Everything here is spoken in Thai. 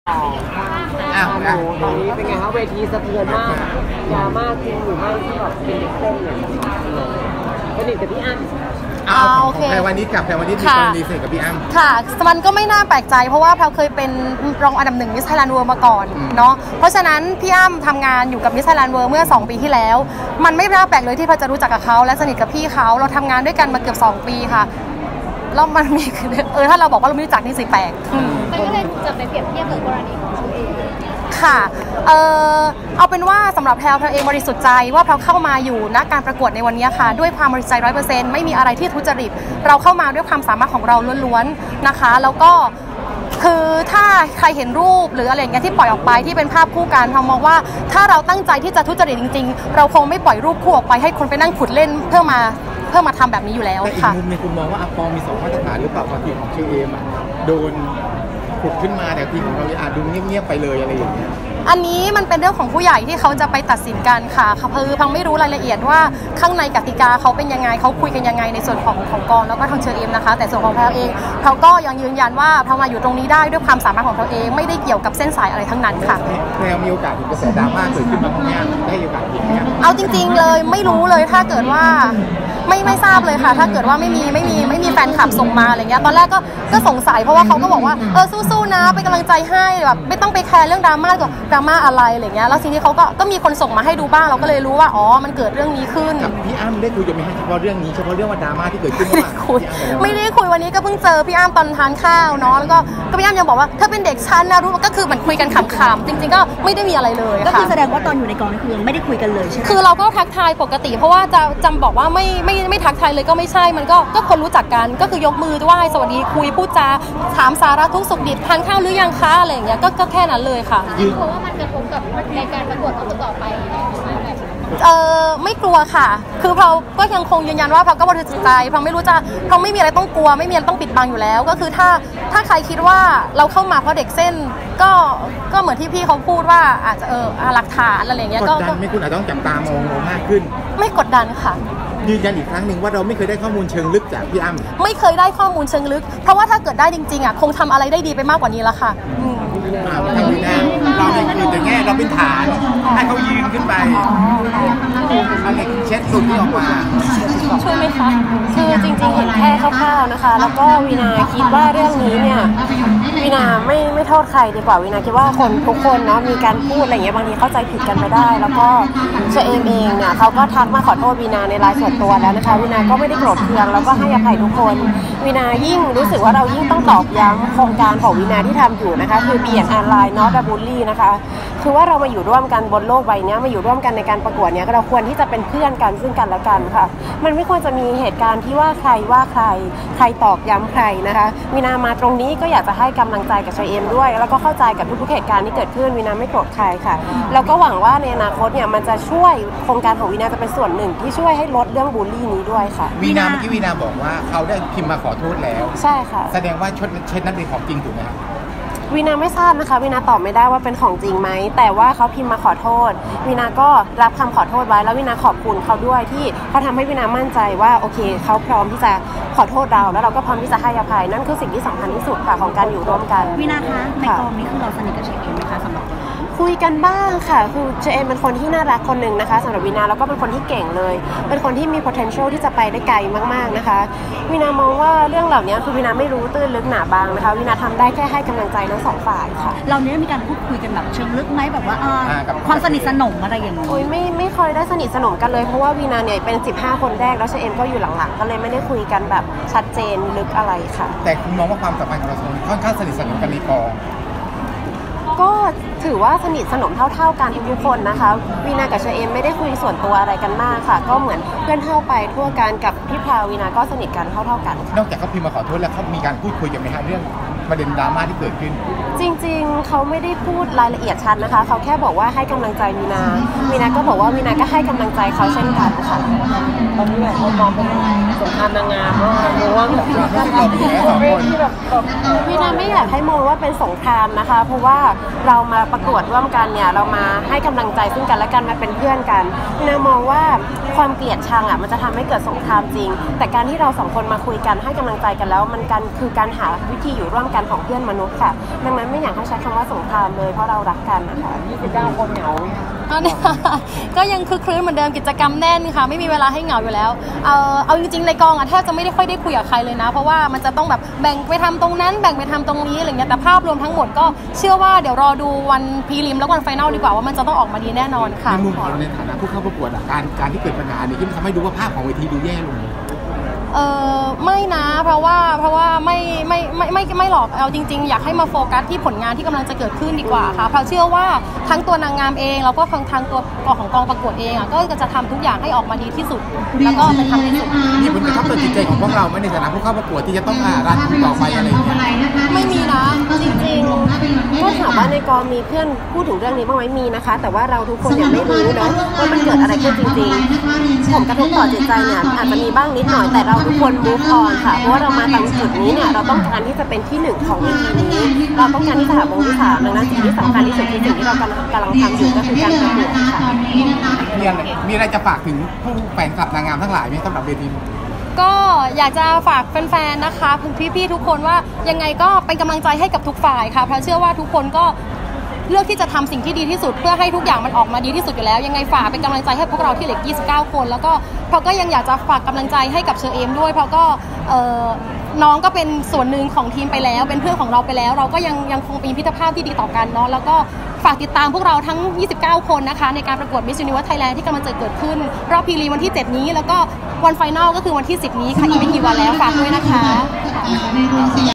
อ้าวตอนนี้เป็นไงครับเวทีสะเทือนมากดราม่าจริงหรือไม่ที่แบบเป็นเด็กเต้นเนี่ยสนิทกับพี่อ้ำโอเคแพรวันนี้กับแพรวันนี้มีกรณีสนิทกับพี่อ้ำค่ะมันก็ไม่น่าแปลกใจเพราะว่าเราเคยเป็นรองอันดับ1มิสไทยแลนด์เวิลด์มาก่อนเนาะเพราะฉะนั้นพี่อ้ำทำงานอยู่กับมิสไทยแลนด์เวิลด์เมื่อ2 ปีที่แล้วมันไม่น่าแปลกเลยที่เราจะรู้จักกับเขาและสนิทกับพี่เขาเราทำงานด้วยกันมาเกือบ2 ปีค่ะแล้วมันมีถ้าเราบอกว่าเราไม่รู้จักนี่สิแปลกมันก็เลยจะไปเปรียบเทียบกับกรณีของเขาเองค่ะเอาเป็นว่าสำหรับแพรเองบริสุทธิ์ใจว่าเราเข้ามาอยู่ณการประกวดในวันนี้ค่ะด้วยความบริสุทธิ์ใจ 100% ไม่มีอะไรที่ทุจริตเราเข้ามาด้วยความสามารถของเราล้วนๆนะคะแล้วก็คือถ้าใครเห็นรูปหรืออะไรอย่างเงี้ยที่ปล่อยออกไปที่เป็นภาพคู่กันเรามองว่าถ้าเราตั้งใจที่จะทุจริตจริงๆเราคงไม่ปล่อยรูปคู่ออกไปให้คนไปนั่งขุดเล่นเพื่อมาทำแบบนี้อยู่แล้วค่ะแต่อีกมุมในคุณมองว่าปองมี2 มาตรฐานหรือเปล่าความผิดของชื่อเอมโดนขุดขึ้นมาแต่ทีของเราอาจดูเงียบๆไปเลยอะไรอย่างเงี้ยอันนี้มันเป็นเรื่องของผู้ใหญ่ที่เขาจะไปตัดสินกันค่ะคือพังไม่รู้รายละเอียดว่าข้างในกติกาเขาเป็นยังไงเขาคุยกันยังไงในส่วนของกองแล้วก็ทางเชอร์เอมนะคะแต่ส่วนของแพรเองเขาก็ยังยืนยันว่าพอมาอยู่ตรงนี้ได้ด้วยความสามารถของเขาเองไม่ได้เกี่ยวกับเส้นสายอะไรทั้งนั้นค่ะแพรมีโอกาสเห็นกระแสดราม่าเกิดขึ้นมาบ้างไหมได้โอกาสเห็นไหมเอาจริงๆเลยไม่รู้เลยถ้าเกิดว่าไม่ทราบเลยค่ะถ้าเกิดว่าไม่มีแฟนคลับส่งมาอะไรเงี้ยตอนแรกก็สงสัยเพราะว่าเขาก็บอกว่าสู้ๆนะเป็นกำลังใจให้แบบไม่ต้องไปแคร์เรื่องดราม่ากับดราม่าอะไรอะไรเงี้ยแล้วทีนี้เขาก็มีคนส่งมาให้ดูบ้างเราก็เลยรู้ว่าอ๋อมันเกิดเรื่องนี้ขึ้นกับพี่อ้ำได้คุยกันไหมเฉพาะเรื่องนี้เฉพาะเรื่องว่าดราม่าที่เกิดขึ้นไม่ได้คุยวันนี้ก็เพิ่งเจอพี่อ้ำตอนทานข้าวเนาะแล้วก็พี่อ้ำยังบอกว่าถ้าเป็นเด็กชั้นนะรู้ก็คือเหมือนคุยกันขำๆจริงๆก็ไม่ได้มีอะไรเลยก็คือแสดงว่าตอนอยู่ในกองนี่คือไม่ได้คุยกันเลยใช่ไหมคือเราก็ทักทายปกติเพราะว่าจะจำบอกว่าไม่ทักทายเลยก็ไม่ใช่มันก็คนรู้จักกันก็คือยกมือไหว้สวัสดีคุยพูดจาถามสาระทุกสุขดิบทานข้าวหรือยังคะอะไรอย่างเงี้ยก็แค่นั้นเลยค่ะเพราะว่ามันกระทบกับในการประกวดต่อไปไม่กลัวค่ะคือเราก็ยังคงยืนยันว่าเราก็บริสุทธิ์ใจเราไม่รู้จะเราไม่มีอะไรต้องกลัวไม่มีอะไรต้องปิดบังอยู่แล้วก็คือถ้าใครคิดว่าเราเข้ามาเพราะเด็กเส้นก็เหมือนที่พี่เขาพูดว่าอาจจะหลักฐานอะไรอย่างเงี้ยก็ไม่คุณอาจต้องจับตามองมากขึ้นไม่กดดันค่ะยืนยันอีกครั้งหนึ่งว่าเราไม่เคยได้ข้อมูลเชิงลึกจากพี่อ้ำไม่เคยได้ข้อมูลเชิงลึกเพราะว่าถ้าเกิดได้จริงๆคงทำอะไรได้ดีไปมากกว่านี้แล้วค่ะทางวีนาเราในคืนแต่แง่เราเป็นฐานให้เขายืนขึ้นไปเอาเหล็กเช็ดสุดที่ออกมาช่วยไหมคะคือจริงๆเห็นแค่คร่าวๆนะคะแล้วก็วีนาคิดว่าเรื่องนี้เนี่ยวีนาไม่โทษใครดีกว่าวีนาคิดว่าคนทุกคนเนาะมีการพูดอะไรเงี้ยบางทีเข้าใจผิดกันไปได้แล้วก็เชอเอมเองเนี่ยเขาก็ทักมาขอโทษวีนาในไลน์ส่วนตัวแล้วนะคะวีนาก็ไม่ได้โกรธเคืองแล้วก็ให้อภัยทุกคนวีนายิ่งรู้สึกว่าเรายิ่งต้องตอกย้ำโครงการของวีนาที่ทำอยู่นะคะคือ Beyond Online Not a Bully นะคะคือว่าเรามาอยู่ร่วมกันบนโลกใบนี้มาอยู่ร่วมกันในการประกวดเนี่ยเราควรที่จะเป็นเพื่อนกันซึ่งกันและกันค่ะมันไม่ควรจะมีเหตุการณ์ที่ว่าใครตอกย้ำใครนะคะวีนามาตรงนี้ก็อยากจะให้กำลังใจกับเชอเอมด้วยแล้วก็เข้าใจกับทุกๆเหตุการณ์ที่เกิดขึ้นวีนาไม่โกรธใครค่ะแล้วก็หวังว่าในอนาคตเนี่ยมันจะช่วยโครงการของวีนาจะเป็นส่วนหนึ่งที่ช่วยให้ลดเรื่องบูลลี่นี้ด้วยค่ะวีนาเมื่อกี้วีนาบอกว่าเขาได้พิมพ์มาขอโทษแล้วใช่ค่ะแสดงว่าเช็ดนั้นเป็นของจริงถูกไหมครับวีนาไม่ทราบนะคะวีนาตอบไม่ได้ว่าเป็นของจริงไหมแต่ว่าเขาพิมพ์มาขอโทษวีนาก็รับคำขอโทษไว้แล้ววีนาขอบคุณเขาด้วยที่เขาทำให้วีนามั่นใจว่าโอเคเขาพร้อมที่จะขอโทษเราแล้วเราก็พร้อมที่จะให้อภัยนั่นคือสิ่งที่สำคัญที่สุดค่ะของการอยู่ร่วมกันวีนาคะในกองนี้คือเราสนิทกับเชอเอมไหมคะสำหรับคุยกันบ้างค่ะคือเชอเอมเป็นคนที่น่ารักคนหนึ่งนะคะสำหรับวีนาแล้วก็เป็นคนที่เก่งเลยเป็นคนที่มี potential ที่จะไปได้ไกลมากๆนะคะวีนามองว่าเรื่องเหล่านี้คือวีนาไม่รู้ตื้นลึกหนาบางนะคะวีนาทำได้แค่ให้กำลังใจทั้งสองฝ่ายค่ะเราเนี่ยมีการพูดคุยกันแบบเชิงลึกไหมแบบว่าความสนิทสนมอะไรอย่างเงี้ยไม่เคยได้สนิทสนมกันเลยเพราะว่าวีนาเนี่ยเป็น15คนแรกแล้วเชอเอมก็อยู่หลังๆก็เลยไม่ได้คุยกันแบบชัดเจนลึกอะไรค่ะแต่คุณมองว่าความสัมพันธ์ของเราค่อนข้างสนิทสนมกันในกองก็ถือว่าสนิทสนมเท่าๆกันทุกคนนะคะวีนากับเชอเอมไม่ได้คุยส่วนตัวอะไรกันมากค่ะก็เหมือนเพื่อนเท่าไปทั่วกันกับพี่พราววีนาก็สนิทกันเท่าๆกันนอกจากเขาพิมพ์มาขอโทษแล้วเขามีการพูดคุยกันไหมฮะเรื่องประเด็นดราม่าที่เกิดขึ้นจริงๆเขาไม่ได้พูดรายละเอียดชัดนะคะเขาแค่บอกว่าให้กำลังใจวีนาก็บอกว่าวีนาก็ให้กำลังใจเขาเช่นกันค่ะตอนนี้แบบเขามองเป็นสงครามนางงามว่าวีนาไม่อยากให้มองว่าเป็นสงครามนะคะเพราะว่าเรามาประกวดร่วมกันเนี่ยเรามาให้กำลังใจซึ่งกันและกันมาเป็นเพื่อนกันวีนามองว่าความเกลียดชังมันจะทำให้เกิดสงครามจริงแต่การที่เราสองคนมาคุยกันให้กำลังใจกันแล้วมันคือการหาวิธีอยู่ร่วมกันของเพื่อนมนุษย์ค่ะดังนั้นไม่อยากให้ใช้คำว่าสงครามเลยเพราะเรารักกันนะคะ 29 คนเหงาก็ยังคือคลื้นเหมือนเดิมกิจกรรมแน่นค่ะไม่มีเวลาให้เหงาอยู่แล้วเอาจริงๆในกองแทบจะไม่ได้ค่อยได้คุยกับใครเลยนะเพราะว่ามันจะต้องแบบแบ่งไปทำตรงนั้นแบ่งไปทำตรงนี้อะไรเงี้ยแต่ภาพรวมทั้งหมดก็เชื่อว่าเดี๋ยวรอดูวันพรีลิมแล้ววันไฟนอลดีกว่าว่ามันจะต้องออกมาดีแน่นอนค่ะในมุมของเราในฐานะผู้เข้าประกวดการที่เกิดปัญหาเนี่ยที่ทำให้ดูว่าภาพของเวทีดูแย่ลงไม่นะเพราะว่าไม่หรอกเอาจริงๆอยากให้มาโฟกัสที่ผลงานที่กำลังจะเกิดขึ้นดีกว่าค่ะเพราะเชื่อว่าทั้งตัวนางงามเองแล้วก็ทั้งตัวของกองประกวดเองก็จะทำทุกอย่างให้ออกมาดีที่สุดแล้วก็เป็นทำที่สุดมีผลกระทบต่อจิตใจของพวกเราไหมในฐานะผู้เข้าประกวดที่จะต้องรันต่อไปอะไรอย่างเงี้ยไม่มีนะจริงๆก็ถามว่าในกองมีเพื่อนพูดถึงเรื่องนี้บ้างไหมมีนะคะแต่ว่าเราทุกคนยังไม่รู้เนาะว่ามันเกิดอะไรขึ้นจริงๆผมกระทบต่อจิตใจเนี่ยอาจจะมีบ้างนิดหน่อยแต่เราทุกคนมูฟออนค่ะเพราะว่าเรามาตรงจุดนี้เนี่ยเราต้องการที่จะเป็นที่1ของเวทีนี้เราต้องการที่จะหาวงที่3ดังนั้นสิ่งที่สำคัญที่สุดคือสิ่งที่เรากำลังทำอยู่ก็คือการประกวดค่ะมีอะไรจะฝากถึงผู้แฟนคลับนางงามทั้งหลายไหมสำหรับเวทีก็อยากจะฝากแฟนๆนะคะพี่ๆทุกคนว่ายังไงก็เป็นกำลังใจให้กับทุกฝ่ายค่ะเพราะเชื่อว่าทุกคนก็เลือกที่จะทำสิ่งที่ดีที่สุดเพื่อให้ทุกอย่างมันออกมาดีที่สุดอยู่แล้วยังไงฝากเป็นกำลังใจให้พวกเราที่เหลือ29 คนแล้วก็เราก็ยังอยากจะฝากกำลังใจให้กับเชอเอมด้วยเพราะก็น้องก็เป็นส่วนหนึ่งของทีมไปแล้วเป็นเพื่อนของเราไปแล้วเราก็ยังคงเป็นมิตรภาพที่ดีต่อกันเนาะแล้วก็ฝากติดตามพวกเราทั้ง29 คนนะคะในการประกวด Miss Universe Thailand ที่กำลังจะเกิดขึ้นรอบพรีลิมวันที่7นี้แล้วก็วันไฟนอลก็คือวันที่10นี้ค่ะอีกไม่กี่วันแล้วฝากด้วยนะคะ